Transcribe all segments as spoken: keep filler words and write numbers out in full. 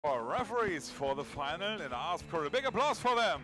Our referees for the final and ask for a big applause for them.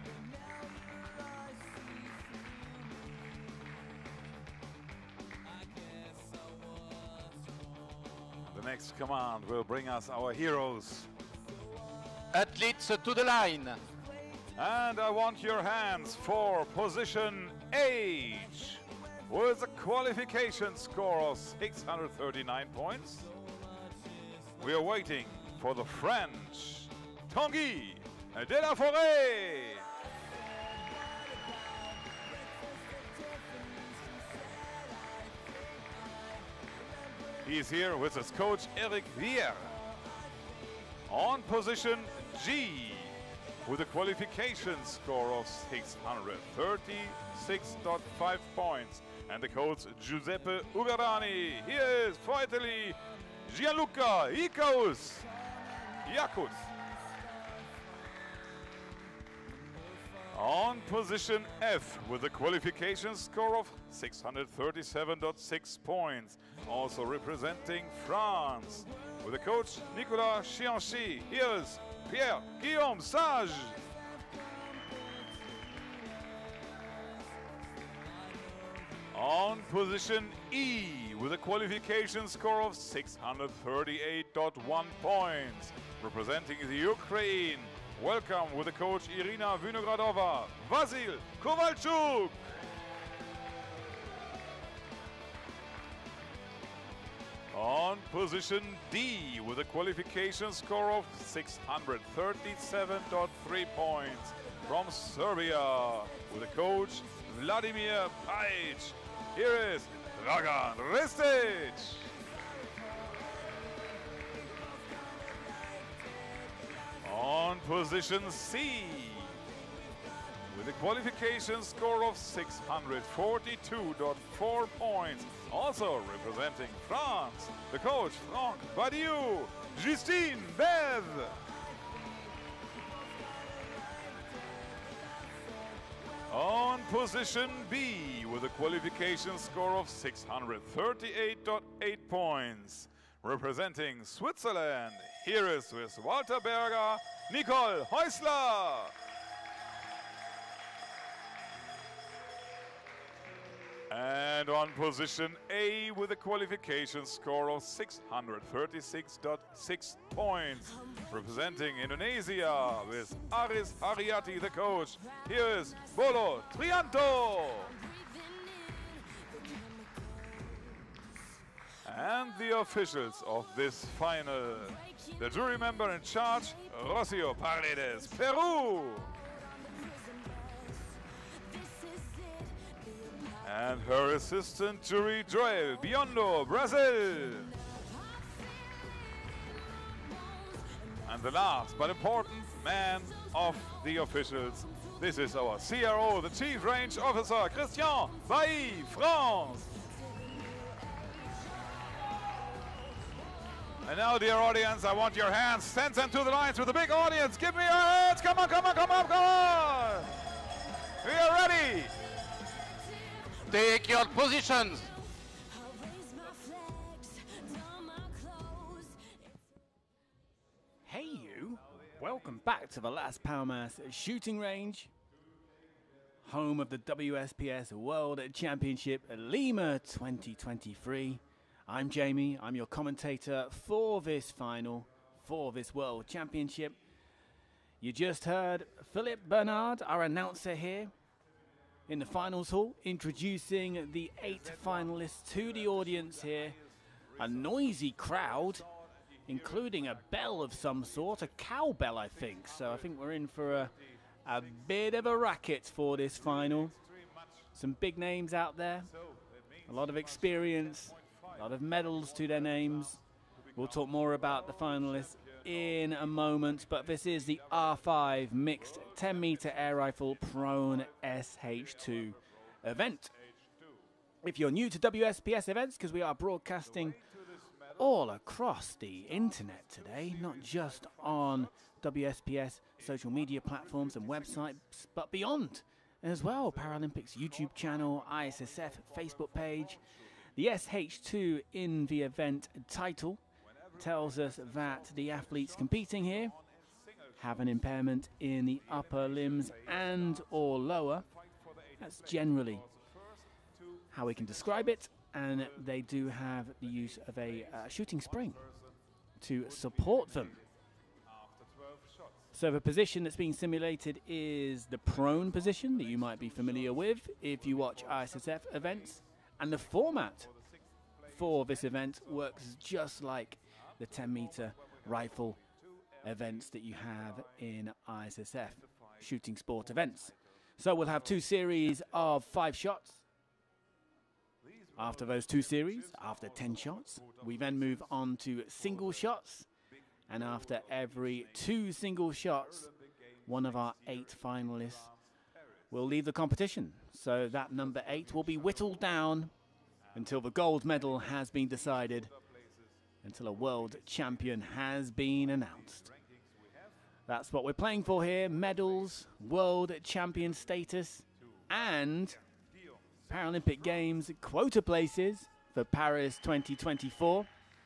The next command will bring us our heroes. Athletes to the line. And I want your hands for position H with a qualification score of six hundred thirty-nine points. We are waiting for the French, Tanguy de la Forêt. He's here with his coach Eric Vier. On position G with a qualification score of six hundred thirty-six point five points. And the coach Giuseppe Ugarani. Here is for Italy, Gianluca Ikaus Yakus. On position F with a qualification score of six hundred thirty-seven point six points, also representing France, with the coach Nicolas Chianchy. Here's Pierre-Guillaume Sage. On position E with a qualification score of six hundred thirty-eight point one points, representing the Ukraine. Welcome with the coach Irina Vinogradova, Vasil Kovalchuk. On position D with a qualification score of six hundred thirty-seven point three points, from Serbia, with the coach Vladimir Pajic. Here is Dragan Ristic. On position C, with a qualification score of six hundred forty-two point four points, also representing France, the coach Franck Badiou, Justine Bev. On position B, with a qualification score of six hundred thirty-eight point eight points, representing Switzerland, here is with Walter Berger, Nicole Häusler. And on position A, with a qualification score of six hundred thirty-six point six points, representing Indonesia, with Aris Haryati, the coach. Here is Bolo Trianto. And the officials of this final, the jury member in charge, Rocio Paredes, Peru. And her assistant jury, Joel Biondo, Brazil. And the last but important man of the officials, this is our C R O, the Chief Range Officer, Christian Bailly, France. And now, dear audience, I want your hands. Send them to the lines with a big audience. Give me your hands. Come on, come on, come on, come on. We are ready. Take your positions. Hey you, welcome back to the Las Palmas shooting range, home of the W S P S World Championship Lima twenty twenty-three. I'm Jamie, I'm your commentator for this final, for this World Championship. You just heard Philip Bernard, our announcer here in the finals hall, introducing the eight finalists to the audience here. A noisy crowd, including a bell of some sort, a cowbell I think. So I think we're in for a, a bit of a racket for this final. Some big names out there, a lot of experience, a lot of medals to their names. We'll talk more about the finalists in a moment, but this is the R five mixed ten meter air rifle prone S H two event. If you're new to W S P S events, because we are broadcasting all across the internet today, not just on W S P S social media platforms and websites, but beyond as well. Paralympics YouTube channel, I S S F Facebook page. The S H two in the event title tells us that the athletes competing here have an impairment in the upper limbs and or lower. That's generally how we can describe it, and they do have the use of a uh, shooting spring to support them. So the position that's being simulated is the prone position that you might be familiar with if you watch I S S F events, and the format for this event works just like the ten meter rifle events that you have in I S S F shooting sport events. So we'll have two series of five shots. After those two series, after ten shots, we then move on to single shots. And after every two single shots, one of our eight finalists will leave the competition. So that number eight will be whittled down until the gold medal has been decided, until a world champion has been announced. That's what we're playing for here: medals, world champion status, and Paralympic Games quota places for Paris twenty twenty-four.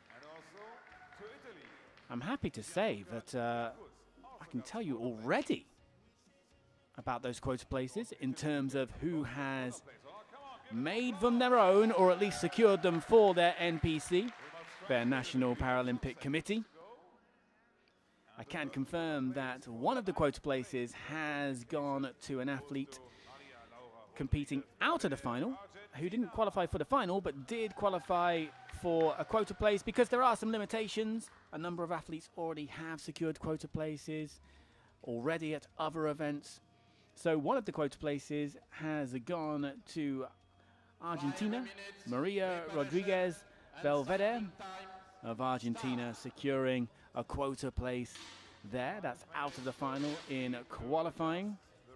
I'm happy to say that uh, I can tell you already about those quota places in terms of who has made them their own, or at least secured them for their N P C, their National Paralympic Committee. I can confirm that one of the quota places has gone to an athlete competing out of the final, who didn't qualify for the final but did qualify for a quota place, because there are some limitations. A number of athletes already have secured quota places already at other events. So one of the quota places has gone to Argentina. Maria Rodriguez Belvedere of Argentina securing a quota place there. That's out of the final in qualifying.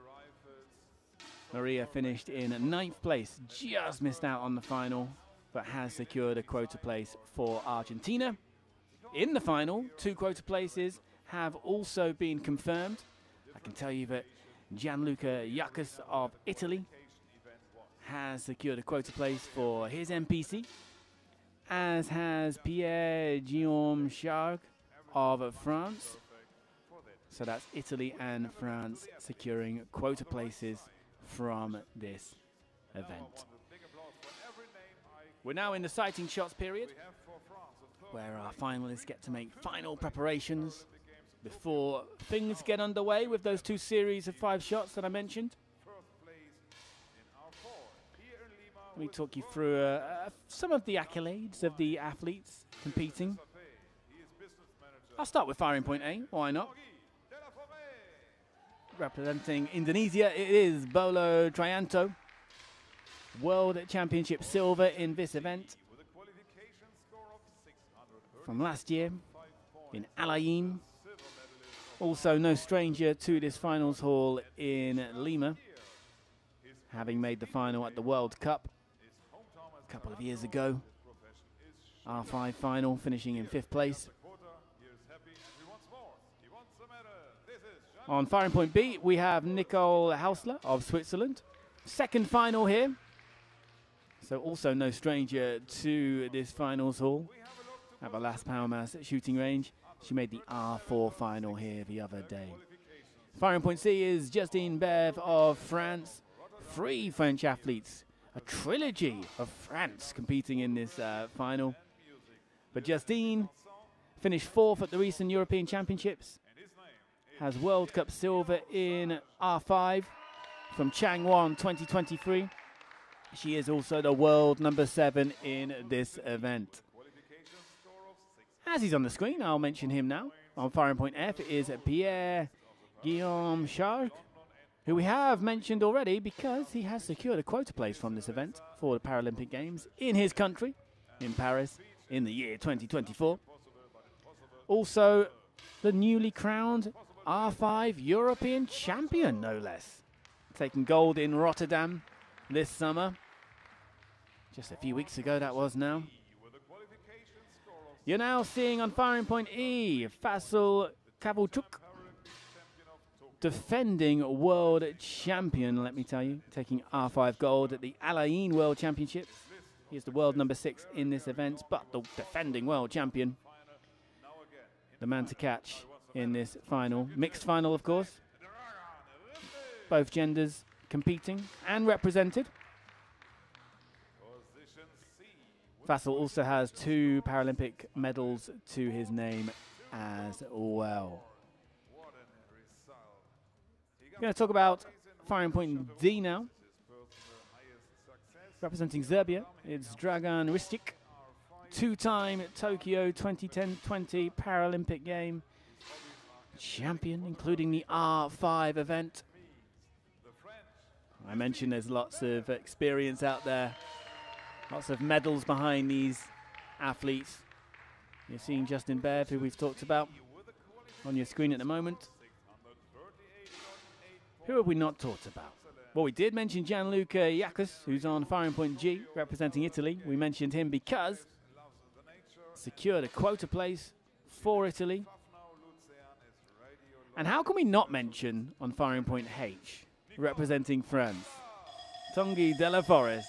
Maria finished in ninth place, just missed out on the final, but has secured a quota place for Argentina. In the final, two quota places have also been confirmed. I can tell you that Gianluca Iacus of Italy has secured a quota place for his N P C, as has Pierre-Guillaume Charg of France. So that's Italy and France securing quota places from this event. We're now in the sighting shots period, where our finalists get to make final preparations before things get underway with those two series of five shots that I mentioned. Let me talk you through uh, uh, some of the accolades of the athletes competing. I'll start with firing point A, why not? Representing Indonesia, it is Bolo Trianto. World Championship silver in this event from last year in Alain. Also no stranger to this finals hall in Lima, having made the final at the World Cup a couple of years ago. R five final, finishing in fifth place. On firing point B, we have Nicole Hausler of Switzerland. Second final here. So also no stranger to this finals hall at the last power mass shooting range. She made the R four final here the other day. Firing point C is Justine Bev of France. Three French athletes, a trilogy of France competing in this uh, final. But Justine finished fourth at the recent European Championships. Has World Cup silver in R five from Changwon twenty twenty-three. She is also the world number seven in this event. As he's on the screen, I'll mention him now. On firing point F is Pierre-Guillaume Charg, who we have mentioned already because he has secured a quota place from this event for the Paralympic Games in his country, in Paris, in the year twenty twenty-four. Also, the newly crowned R five European champion, no less. Taking gold in Rotterdam this summer. Just a few weeks ago, that was now. You're now seeing on firing point E, Faisal Kavulchuk, defending world champion, let me tell you, taking R five gold at the Alain World Championships. He is the world number six in this event, but the defending world champion. The man to catch in this final. Mixed final, of course. Both genders competing and represented. Vassal also has two Paralympic medals to his name as well. We're going to talk about firing point D now. Representing Serbia, it's Dragan Ristic, two-time Tokyo twenty ten twenty Paralympic game champion, including the R five event. I mentioned there's lots of experience out there, lots of medals behind these athletes. You're seeing Justin Bev, who we've talked about, on your screen at the moment. Who have we not talked about? Well, we did mention Gianluca Iacus, who's on firing point G, representing Italy. We mentioned him because secured a quota place for Italy. And how can we not mention on firing point H, representing France, Tanguy de la Forest?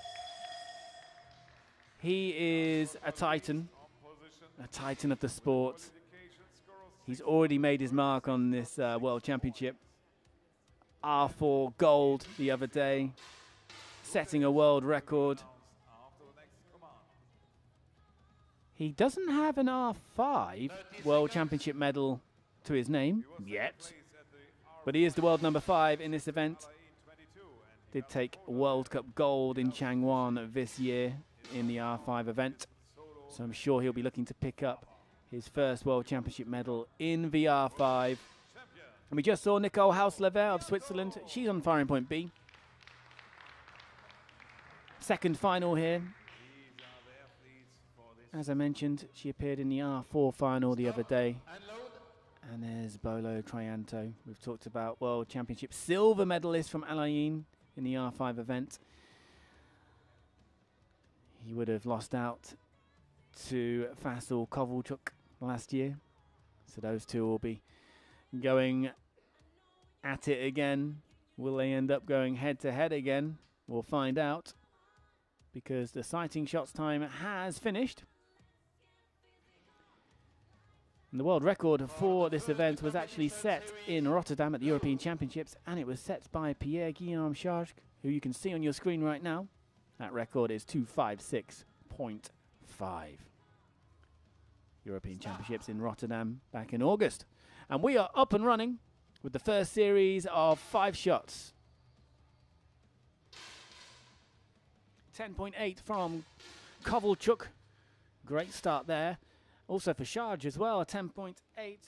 He is a titan, a titan of the sport. He's already made his mark on this uh, World Championship. R four gold the other day, setting a world record. He doesn't have an R five World Championship medal to his name yet, but he is the world number five in this event. Did take World Cup gold in Changwon this year in the R five event, so I'm sure he'll be looking to pick up his first World Championship medal in the R five. And we just saw Nicole Hausler there of Switzerland. She's on firing point B. Second final here. As I mentioned, she appeared in the R four final the other day. And there's Bolo Trianto. We've talked about World Championship silver medalist from Al Ain in the R five event. He would have lost out to Faisal Kovalchuk last year. So those two will be going at it again. Will they end up going head to head again? We'll find out, because the sighting shots time has finished. And the world record for this event was actually set in Rotterdam at the European Championships, and it was set by Pierre-Guillaume Charge, who you can see on your screen right now. That record is two fifty-six point five. European Championships in Rotterdam back in August. And we are up and running with the first series of five shots. ten point eight from Kovalchuk. Great start there. Also for Charge as well, a ten point eight.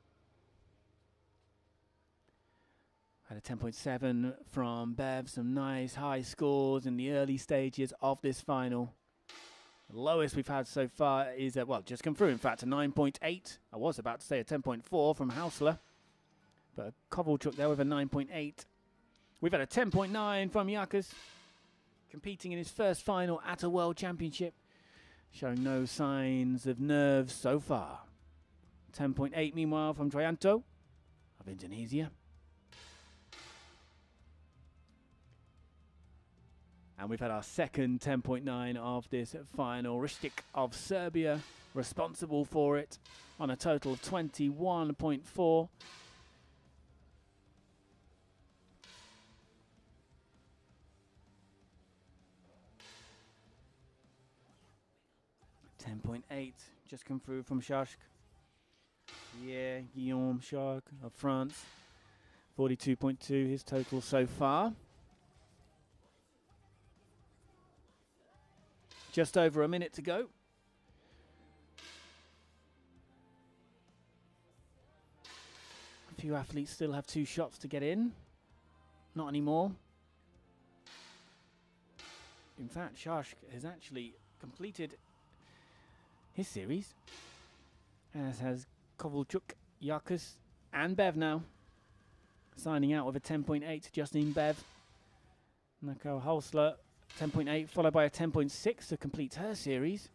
Had a ten point seven from Bev. Some nice high scores in the early stages of this final. The lowest we've had so far is, uh, well, just come through, in fact, a nine point eight. I was about to say a ten point four from Hausler, but Kovalchuk there with a nine point eight. We've had a ten point nine from Iacus, competing in his first final at a World Championship, showing no signs of nerves so far. ten point eight, meanwhile, from Trianto of Indonesia. And we've had our second ten point nine of this final. Ristic of Serbia responsible for it on a total of twenty-one point four. ten point eight just come through from Charsk. Yeah, Guillaume Charsk of France. forty-two point two his total so far. Just over a minute to go. A few athletes still have two shots to get in. Not anymore. In fact, Charsk has actually completed his series, as has Kovalchuk, Iacus, and Bev now. Signing out with a ten point eight, Justine Bev. Nicole Hausler, ten point eight, followed by a ten point six to complete her series.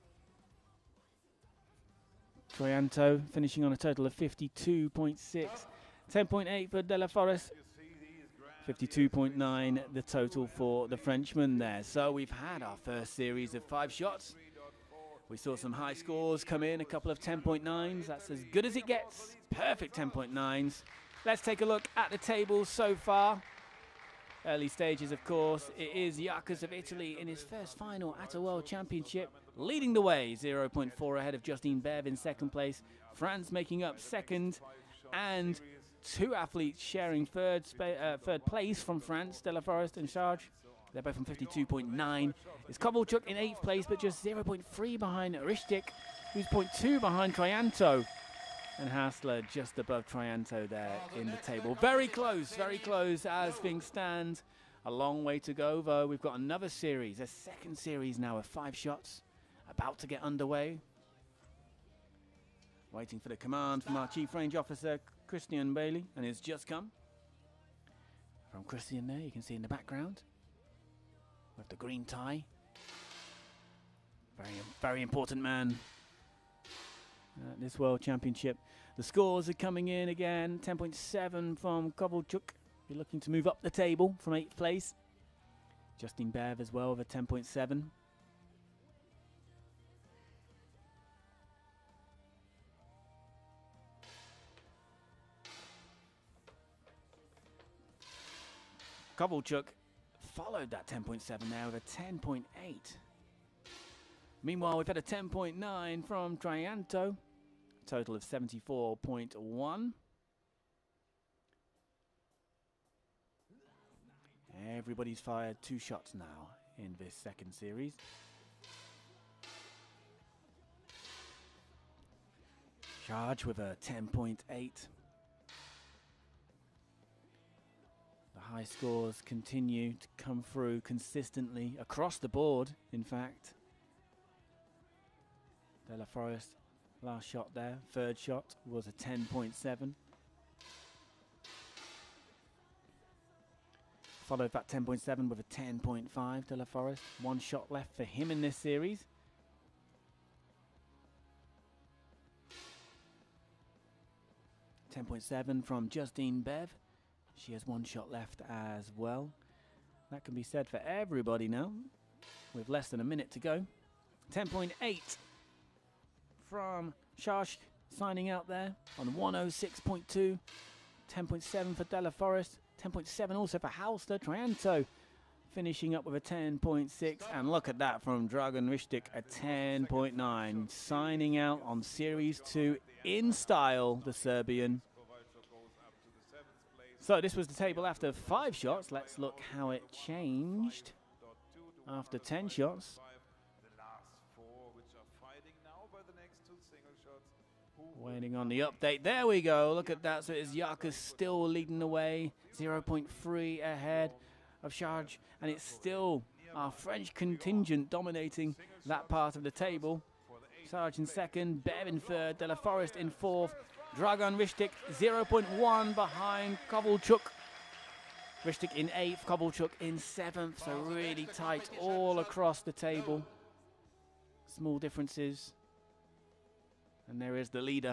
Trianto finishing on a total of fifty-two point six. ten point eight for De La Forest. fifty-two point nine the total for the Frenchman there. So we've had our first series of five shots. We saw some high scores come in, a couple of ten point nines. That's as good as it gets. Perfect ten point nines. Let's take a look at the table so far. Early stages, of course. It is Yakas of Italy in his first final at a World Championship, leading the way, zero point four ahead of Justine Bev in second place. France making up second, and two athletes sharing third, uh, third place from France, Stella Forest and Charge. They're both on fifty-two point nine. It's Kovalchuk in eighth place, but just zero point three behind Ristic, who's zero point two behind Trianto. And Hassler just above Trianto there in the table. Very close, very close as things stand. A long way to go, though. We've got another series, a second series now of five shots, about to get underway. Waiting for the command from our Chief Range Officer, Christian Bailey, and it's just come. From Christian there, you can see in the background, with the green tie. Very, very important man at this World Championship. The scores are coming in again. ten point seven from Kovalchuk. You're looking to move up the table from eighth place. Justine Bev as well with a ten point seven. Kovalchuk followed that ten point seven there with a ten point eight. Meanwhile, we've had a ten point nine from Trianto, a total of seventy-four point one. Everybody's fired two shots now in this second series. Charge with a ten point eight. The high scores continue to come through consistently across the board, in fact. De La Forest, last shot there, third shot was a ten point seven. Followed that ten point seven with a ten point five, De La Forest. One shot left for him in this series. ten point seven from Justine Bev. She has one shot left as well. That can be said for everybody now, with less than a minute to go. ten point eight. From Sharsh signing out there on one oh six point two. ten point seven for De La Forest. ten point seven also for Halster. Trianto finishing up with a ten point six. And look at that from Dragan Ristic, a ten point nine. Signing out on Series two in style, the Serbian. So this was the table after five shots. Let's look how it changed after ten shots. Waiting on the update. There we go. Look at that. So it's Yakas still leading the way. zero point three ahead of Charge. And it's still our French contingent dominating that part of the table. Charge in second. Bev in third. De La Forest in fourth. Dragan Ristic zero point one behind Kovalchuk. Ristic in eighth. Kovalchuk in seventh. So really tight all across the table. Small differences. And there is the leader.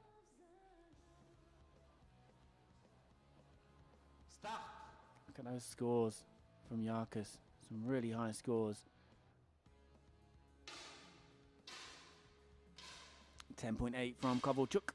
Stop. Look at those scores from Yakas. Some really high scores. ten point eight from Kovalchuk.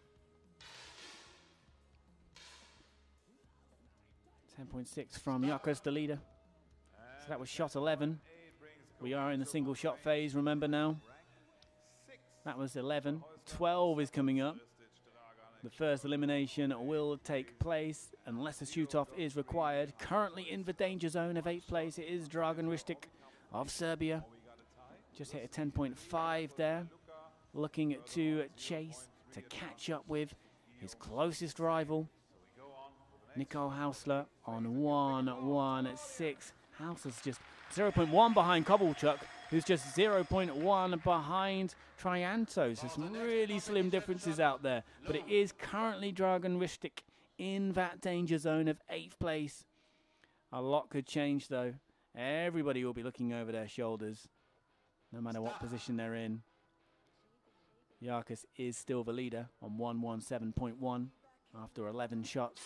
ten point six from Yakas, the leader. So that was shot eleven. We are in the single shot phase, remember now. That was eleven. twelve is coming up. The first elimination will take place unless a shoot-off is required. Currently in the danger zone of eighth place, it is Dragan Ristic of Serbia. Just hit a ten point five there. Looking to chase, to catch up with his closest rival, Nico Hausler on one one six. Hausler's just zero point one behind Kovalchuk, who's just zero point one behind Trianto. So some really slim differences out there. But it is currently Dragan Ristic in that danger zone of eighth place. A lot could change though. Everybody will be looking over their shoulders, no matter what position they're in. Yakas is still the leader on one one seven point one after eleven shots.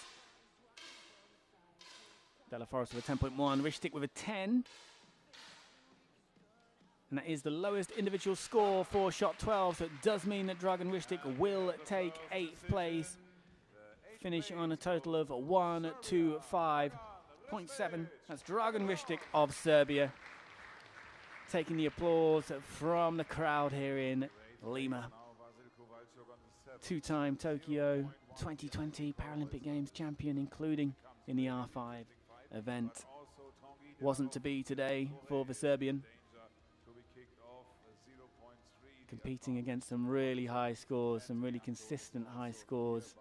De La Forest with a ten point one, Ristic with a ten. And that is the lowest individual score for shot twelve, so it does mean that Dragan Ristic will take eighth place, finishing on a total of one two five point seven. That's Dragan Ristic of Serbia, taking the applause from the crowd here in Lima. Two-time Tokyo twenty twenty Paralympic Games champion, including in the R five event. Wasn't to be today for the Serbian, competing against some really high scores, some really consistent high scores.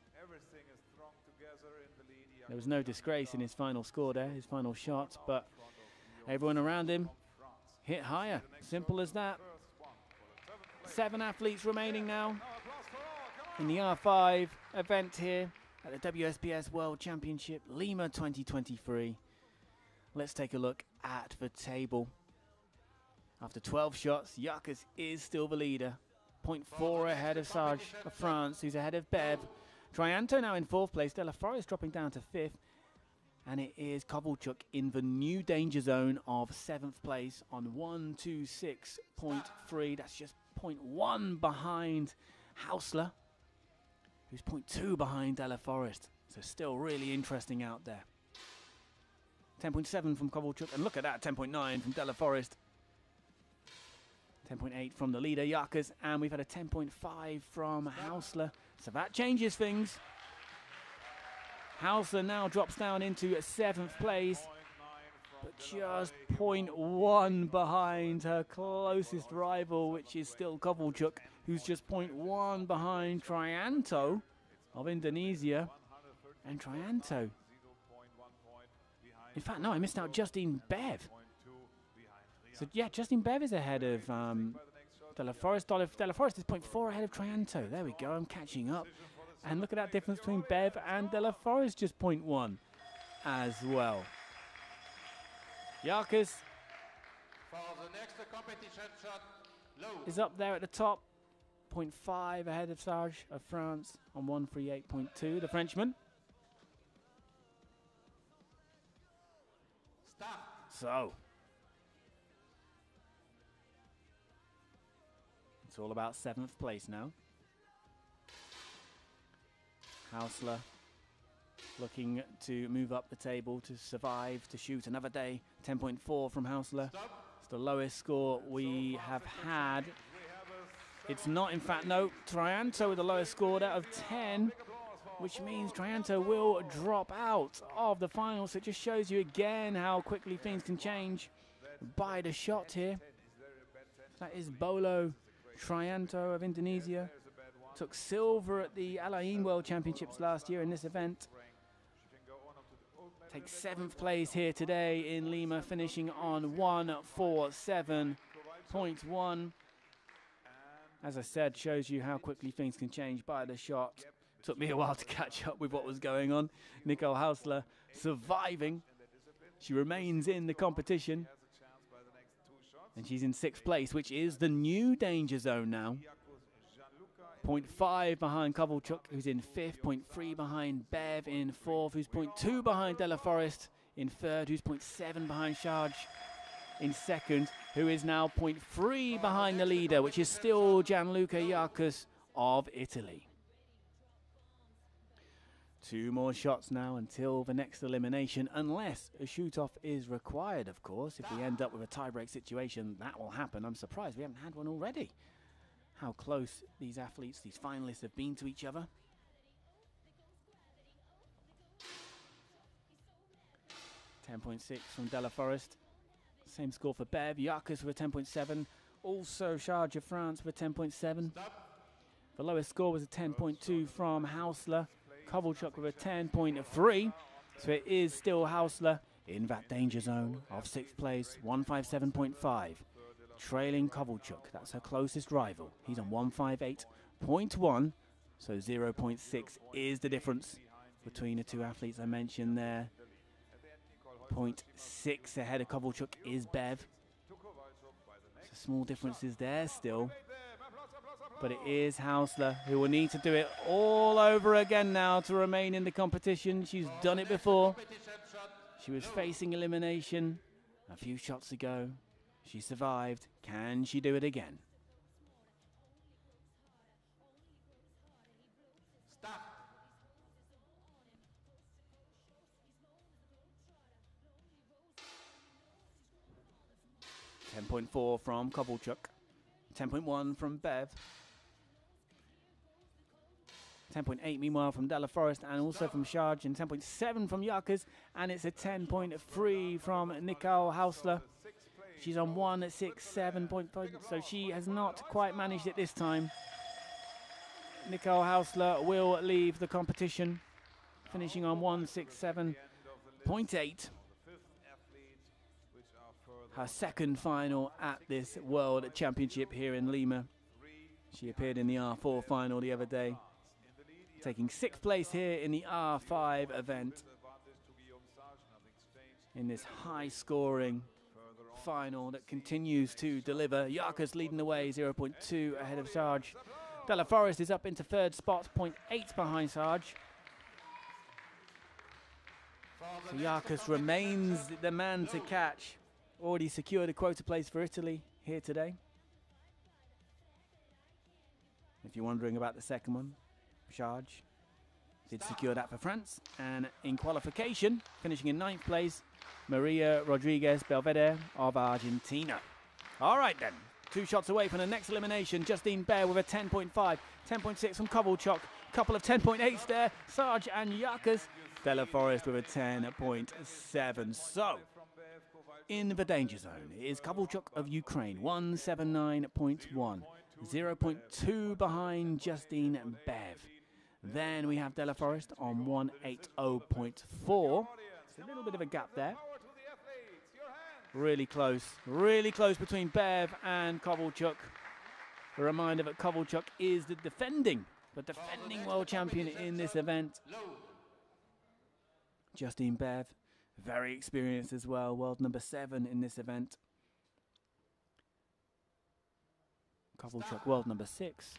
There was no disgrace in his final score there, his final shot, but everyone around him hit higher. Simple as that. Seven athletes remaining now in the R five event here at the W S P S World Championship Lima twenty twenty-three. Let's take a look at the table. After twelve shots, Yakas is still the leader. point four ahead of Sarge of France, who's ahead of Bev. Trianto now in fourth place. Della Forest dropping down to fifth. And it is Kovalchuk in the new danger zone of seventh place on one two six point three. That's just point one behind Hausler, who's point two behind Della Forest. So still really interesting out there. ten point seven from Kovalchuk. And look at that, ten point nine from Della Forest. ten point eight from the leader, Yakas, and we've had a ten point five from Hausler. So that changes things. Hausler now drops down into seventh place, but just point one behind her closest rival, which is still Kovalchuk, who's just point one behind Trianto of Indonesia. And Trianto, in fact, no, I missed out Justine Bev. So yeah, Justine Bev is ahead of um, Della Forest. Della Forest is point four ahead of Trianto. There we go, I'm catching up. And look at that difference between Bev and Della Forest, just point one as well. Yakas is up there at the top, point five ahead of Sarge of France on one thirty-eight point two, the Frenchman. Stop. So it's all about seventh place now. Hausler looking to move up the table to survive, to shoot another day. ten point four from Hausler. It's the lowest score we have had. It's not, in fact, no. Trianto with the lowest score out of ten, which means Trianto will drop out of the final. So it just shows you again how quickly things can change by the shot here. That is Bolo Trianto of Indonesia. Took silver at the Al Ain World Championships last year in this event. Takes seventh place here today in Lima, finishing on one forty-seven point one. As I said, shows you how quickly things can change by the shot. Took me a while to catch up with what was going on. Nicole Hausler surviving. She remains in the competition. And she's in sixth place, which is the new danger zone now. point five behind Kovalchuk, who's in fifth. point three behind Bev in fourth, who's point two behind Della Forest in third, who's point seven behind Charge in second, who is now point three behind the leader, which is still Gianluca Yakas of Italy. Two more shots now until the next elimination, unless a shoot-off is required, of course. If we end up with a tie-break situation, that will happen. I'm surprised we haven't had one already. How close these athletes, these finalists, have been to each other. ten point six from Della Forest. Same score for Bev. Yakas with a ten point seven. Also Charge of France with a ten point seven. The lowest score was a ten point two from Hausler. Kovalchuk with a ten point three. So it is still Hausler in that danger zone of sixth place, one fifty-seven point five. Trailing Kovalchuk, that's her closest rival. He's on one fifty-eight point one, so zero point six is the difference between the two athletes I mentioned there. zero point six ahead of Kovalchuk is Bev. So small differences there still. But it is Hausler who will need to do it all over again now to remain in the competition. She's done it before. She was facing elimination a few shots ago. She survived. Can she do it again? Start. ten point four from Kovalchuk. ten point one from Bev. ten point eight meanwhile from Della Forest and also from Sharj, and ten point seven from Yakas, and it's a ten point three from Nicole Hausler. She's on one six seven point five, so she has not quite managed it this time. Nicole Hausler will leave the competition, finishing on one six seven point eight. Her second final at this World Championship here in Lima. She appeared in the R four final the other day, taking sixth place here in the R five event in this high-scoring final that continues to deliver. Yakas leading the way, zero point two ahead of Sharj. Della Forest is up into third spot, zero point eight behind Sharj. So Yakas remains the man to catch. Already secured a quota place for Italy here today. If you're wondering about the second one, Sharj did secure that for France. And in qualification, finishing in ninth place, Maria Rodriguez Belvedere of Argentina. All right then, two shots away from the next elimination. Justine Bear with a ten point five, ten point six from Kovalchuk, couple of ten point eights there, Sharj and Yakas. Della Forest with a ten point seven. So, in the danger zone is Kovalchuk of Ukraine, one seventy-nine point one, zero point two behind Justine Bev. Then we have Della Forest on one eighty point four. It's a little bit of a gap there. Really close, really close between Bev and Kovalchuk. A reminder that Kovalchuk is the defending, the defending world champion in this event. Justine Bev, very experienced as well, world number seven in this event. Kovalchuk, world number six.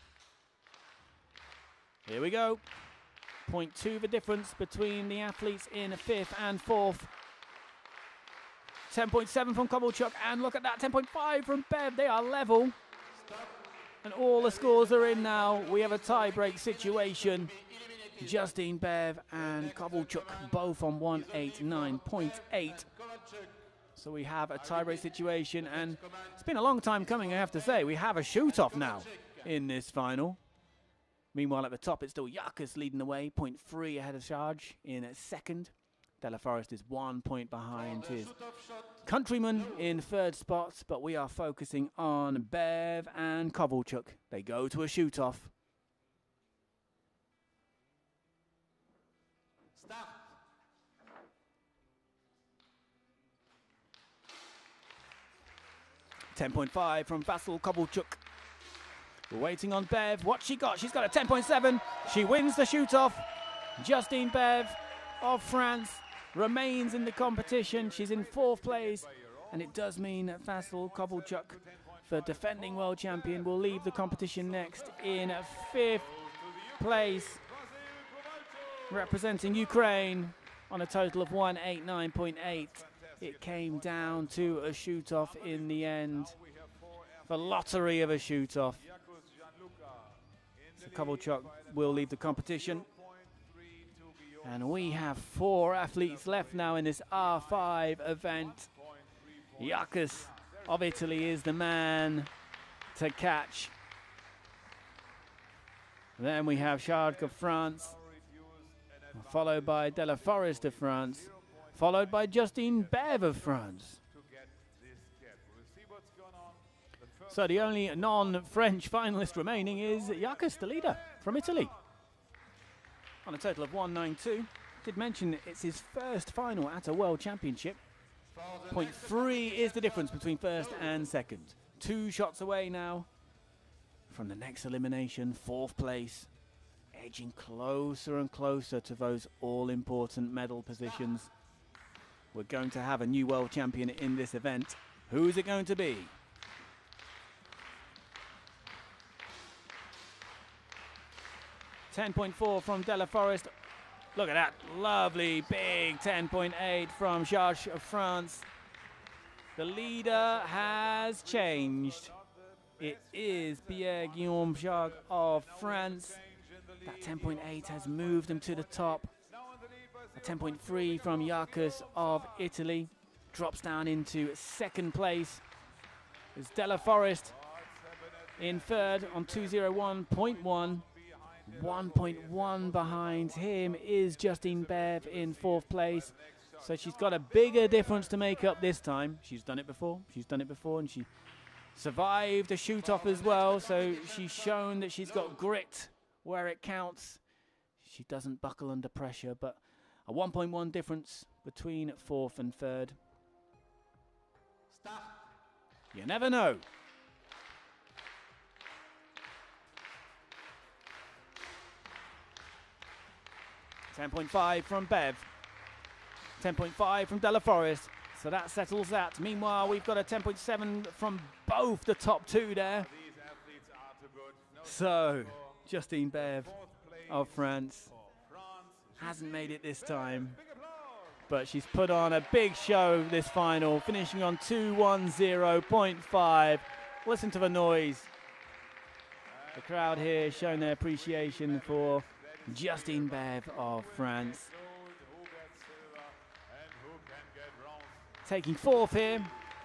Here we go. point two the difference between the athletes in fifth and fourth. ten point seven from Kovalchuk, and look at that, ten point five from Bev. They are level. And all the scores are in now. We have a tie-break situation. Justine Bev and Kovalchuk both on one eighty-nine point eight. So we have a tie-break situation, and it's been a long time coming, I have to say. We have a shoot-off now in this final. Meanwhile, at the top, it's still Yakas leading the way, zero point three ahead of Sharj in second. Della Forest is one point behind his countryman in third spot, but we are focusing on Bev and Kovalchuk. They go to a shoot-off. Start. ten point five from Vasil Kovalchuk. We're waiting on Bev. What she got? She's got a ten point seven. She wins the shoot-off. Justine Bev of France remains in the competition. She's in fourth place. And it does mean that Vasil Kovalchuk, the defending world champion, will leave the competition next in fifth place, representing Ukraine on a total of one eighty-nine point eight. It came down to a shoot-off in the end. The lottery of a shoot-off. So Kovalchuk will leave the competition. And we have four athletes left now in this R five event. Yakas of Italy is the man to catch. Then we have Sharj of France, followed by Della Forest of France, followed by Justine Bev of France. So the only non-French finalist remaining is Yakas, the leader from Italy, on a total of one ninety-two. Did mention it's his first final at a World Championship. point three is the difference between first and second. Two shots away now from the next elimination, fourth place, edging closer and closer to those all-important medal positions. We're going to have a new world champion in this event. Who is it going to be? ten point four from Della Forest. Look at that, lovely big ten point eight from Sharj of France. The leader has changed. It is Pierre-Guillaume Jargue of France. That ten point eight has moved him to the top. A ten point three from Yarkus of Italy drops down into second place. It's Della Forest in third on two oh one point one. one point one behind him is Justine Bev in fourth place. So she's got a bigger difference to make up this time. She's done it before. She's done it before, and she survived a shoot-off as well. So she's shown that she's got grit where it counts. She doesn't buckle under pressure, but a one point one difference between fourth and third. Start. You never know. ten point five from Bev. ten point five from Della Forest. So that settles that. Meanwhile, we've got a ten point seven from both the top two there. So, Justine Bev of France hasn't made it this time, but she's put on a big show this final, finishing on two ten point five. Listen to the noise. The crowd here showing their appreciation for Justine Bev of France. Taking fourth here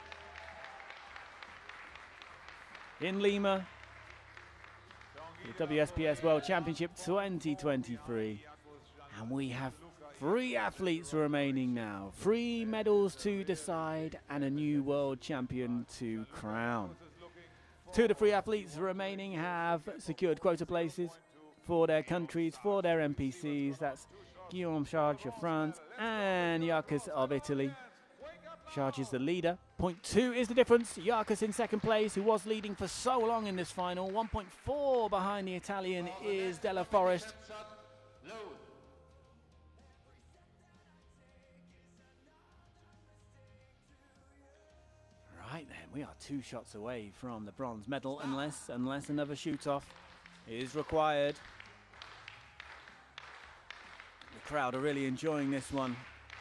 in Lima, the W S P S World Championship twenty twenty-three. And we have three athletes remaining now. Three medals to decide and a new world champion to crown. Two of the three athletes remaining have secured quota places for their countries, for their N P Cs. That's Guillaume Jargue of France and Yarkus of Italy. Jargue is the leader. Point two is the difference. Yarkus in second place, who was leading for so long in this final. one point four behind the Italian is Della Forest. Right then, we are two shots away from the bronze medal, unless unless another shoot-off is required. The crowd are really enjoying this one.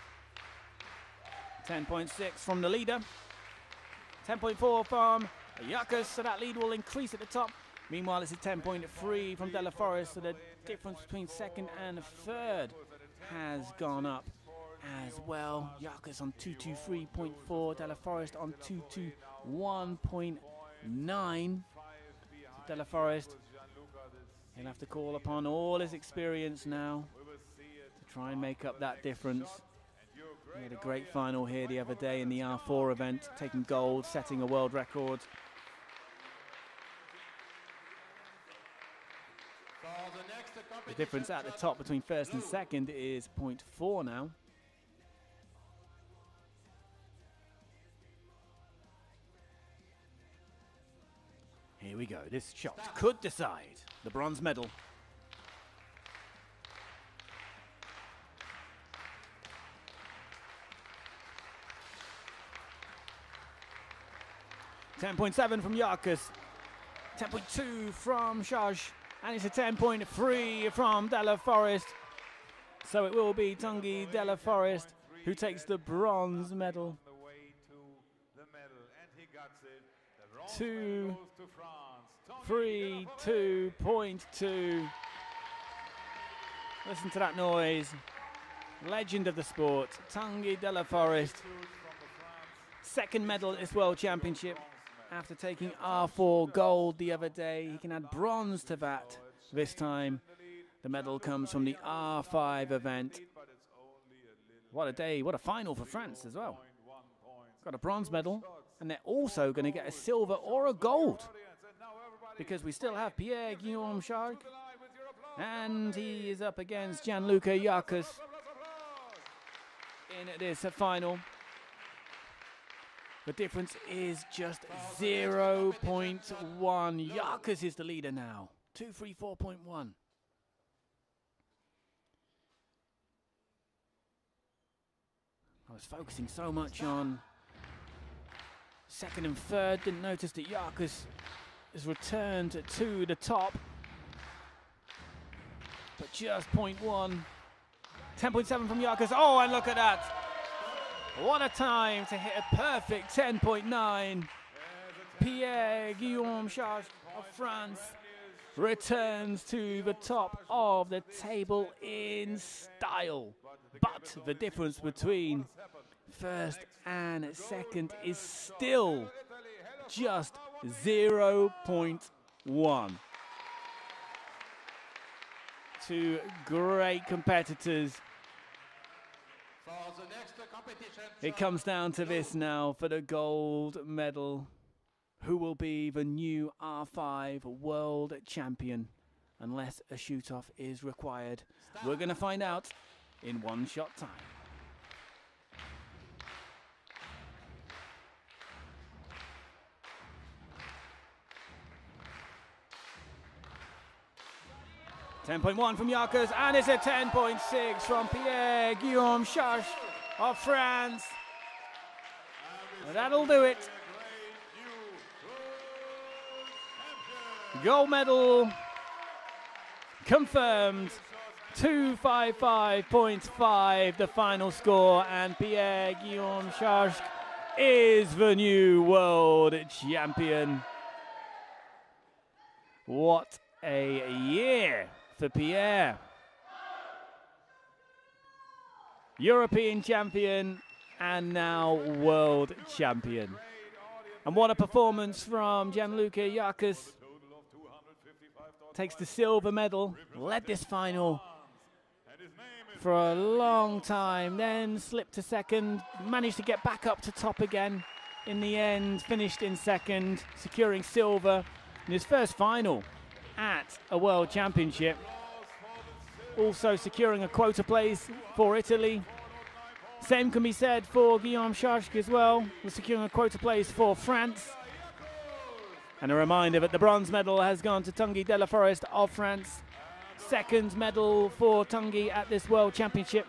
ten point six from the leader. ten point four from Yarkus, so that lead will increase at the top. Meanwhile, it's a ten point three from Della Forest, so the difference between second and third has gone up as well. Yarkus on two twenty-three point four, Della Forest on two twenty-one point nine. So Della Forest, he'll have to call upon all his experience now to try and make up that difference. He had a great final here the other day in the R four event, taking gold, setting a world record. The difference at the top between first and second is zero point four now. Here we go. This shot could decide the bronze medal. ten point seven from Yarkus, ten point two from Jargue, and it's a ten point three from Della Forest. So it will be Tanguy Della Forest who takes the bronze medal. two three two point two. Listen to that noise. Legend of the sport, Tanguy Della Forest. Second medal at this World Championship. After taking R four gold the other day, he can add bronze to that this time. The medal comes from the R five event. What a day, what a final for France as well. Got a bronze medal, and they're also going to get a silver or a gold, because we still have Pierre-Guillaume Jargue, and he is up against Gianluca Yarkus in this final. The difference is just zero point one. Yarkus is the leader now. two thirty-four point one. I was focusing so much on second and third. Didn't notice that Yarkus has returned to the top. But just zero point one. ten point seven from Yarkus. Oh, and look at that. What a time to hit a perfect ten point nine. Pierre-Guillaume Charge of France returns to the top of the table in style. But the difference between first and second is still just zero point one. Two great competitors. It comes down to this now for the gold medal. Who will be the new R five world champion? Unless a shoot-off is required. We're going to find out in one-shot time. ten point one from Jacques, and it's a ten point six from Pierre-Guillaume Charge of France. That'll do it. Gold medal confirmed. two fifty-five point five the final score, and Pierre-Guillaume Charge is the new world champion. What a year for Pierre. European champion and now world champion. And what a performance from Gianluca Jacques. Takes the silver medal, led this final for a long time, then slipped to second, managed to get back up to top again. In the end, finished in second, securing silver in his first final at a world championship. Also securing a quota place for Italy. Same can be said for Guillaume Charge as well, with securing a quota place for France. And a reminder that the bronze medal has gone to Tanguy de la Forest of France. Second medal for Tanguy at this World Championship.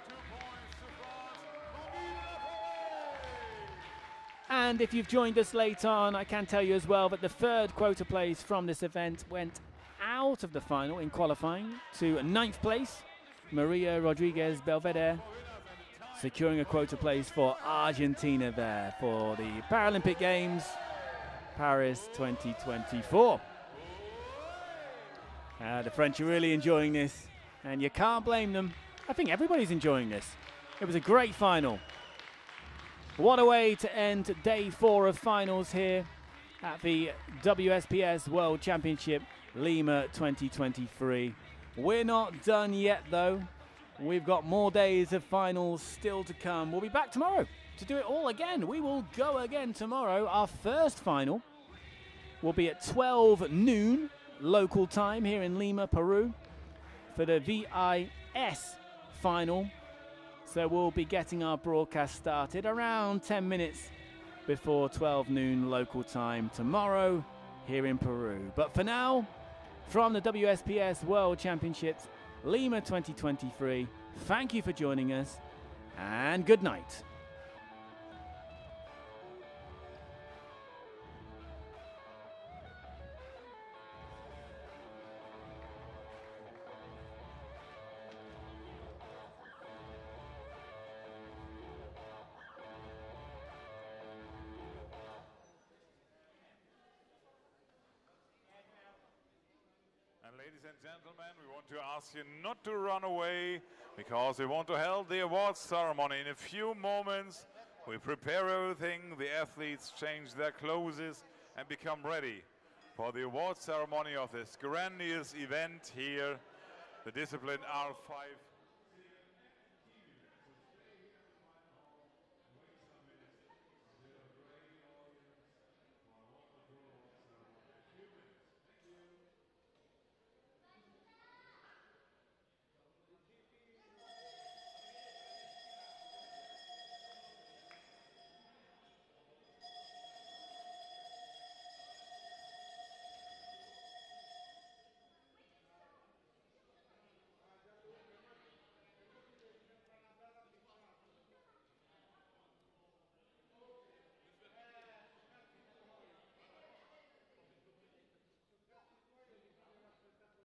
And if you've joined us late on, I can tell you as well that the third quota place from this event went out of the final in qualifying to ninth place. Maria Rodriguez Belvedere, securing a quota place for Argentina there for the Paralympic Games. Paris twenty twenty-four. Uh, the French are really enjoying this, and you can't blame them. I think everybody's enjoying this. It was a great final. What a way to end day four of finals here at the W S P S World Championship Lima twenty twenty-three. We're not done yet though. We've got more days of finals still to come. We'll be back tomorrow to do it all again. We will go again tomorrow. Our first final will be at twelve noon local time here in Lima, Peru, for the V I S final. So we'll be getting our broadcast started around ten minutes before twelve noon local time tomorrow here in Peru. But for now, from the W S P S World Championships Lima twenty twenty-three, thank you for joining us and good night. Ladies and gentlemen, we want to ask you not to run away because we want to hold the awards ceremony in a few moments. We prepare everything, the athletes change their clothes and become ready for the awards ceremony of this grandiose event here, the discipline R five.